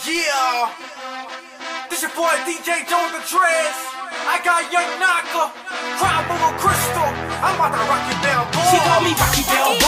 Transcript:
Yeah, this your boy DJ Joe the Dreads. I got Young Naka, Crowd Crystal. I'm about to rock you down, boy. She called me Rocky Balboa.